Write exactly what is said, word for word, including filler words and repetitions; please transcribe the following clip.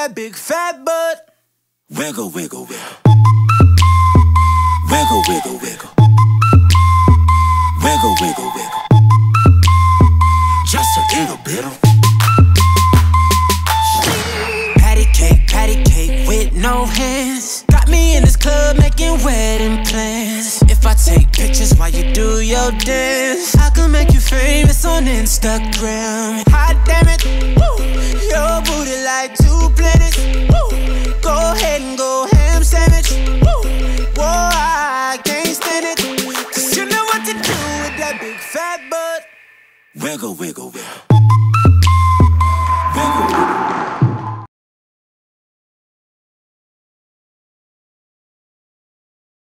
that big fat butt. Wiggle, wiggle, wiggle. Wiggle, wiggle, wiggle. Wiggle, wiggle, wiggle. Just a little bit of patty cake, patty cake with no hands. Got me in this club making wedding plans. If I take pictures while you do your dance, I can make you famous on Instagram. Hot damn it, woo. Your booty like two planets, woo. Go ahead and go ham sandwich, woo. Whoa, I can't stand it, cause you know what to do with that big fat butt. wiggle, wiggle, wiggle. Wiggle, wiggle.